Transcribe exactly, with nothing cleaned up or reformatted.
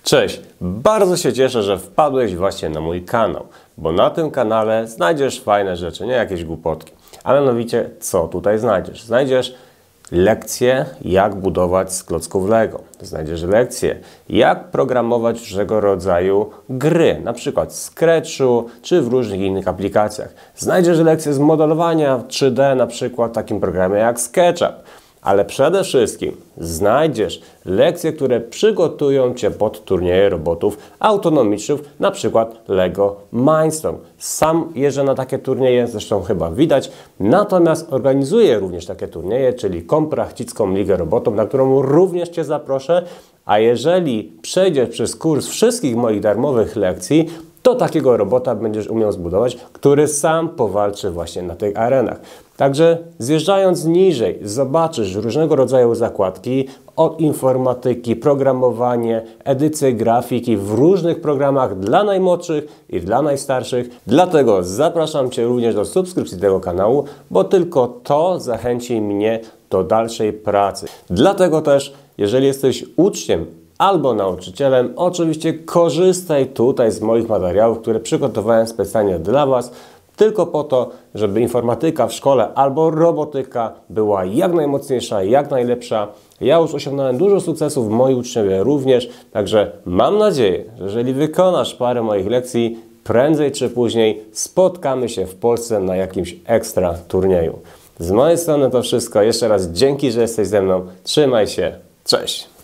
Cześć! Bardzo się cieszę, że wpadłeś właśnie na mój kanał, bo na tym kanale znajdziesz fajne rzeczy, nie jakieś głupotki. A mianowicie, co tutaj znajdziesz? Znajdziesz lekcje, jak budować z klocków Lego. Znajdziesz lekcje, jak programować różnego rodzaju gry, na przykład w Scratchu czy w różnych innych aplikacjach. Znajdziesz lekcje z modelowania w trzy D, na przykład w takim programie jak SketchUp. Ale przede wszystkim znajdziesz lekcje, które przygotują Cię pod turnieje robotów autonomicznych, na przykład Lego Mindstorm. Sam jeżdżę na takie turnieje, zresztą chyba widać, natomiast organizuję również takie turnieje, czyli Komprachcicką Ligę Robotów, na którą również Cię zaproszę. A jeżeli przejdziesz przez kurs wszystkich moich darmowych lekcji, to takiego robota będziesz umiał zbudować, który sam powalczy właśnie na tych arenach. Także zjeżdżając niżej, zobaczysz różnego rodzaju zakładki od informatyki, programowanie, edycję grafiki w różnych programach dla najmłodszych i dla najstarszych. Dlatego zapraszam Cię również do subskrypcji tego kanału, bo tylko to zachęci mnie do dalszej pracy. Dlatego też, jeżeli jesteś uczniem albo nauczycielem, oczywiście korzystaj tutaj z moich materiałów, które przygotowałem specjalnie dla Was, tylko po to, żeby informatyka w szkole albo robotyka była jak najmocniejsza, jak najlepsza. Ja już osiągnąłem dużo sukcesów, moi uczniowie również, także mam nadzieję, że jeżeli wykonasz parę moich lekcji, prędzej czy później spotkamy się w Polsce na jakimś ekstra turnieju. Z mojej strony to wszystko. Jeszcze raz dzięki, że jesteś ze mną. Trzymaj się. Cześć!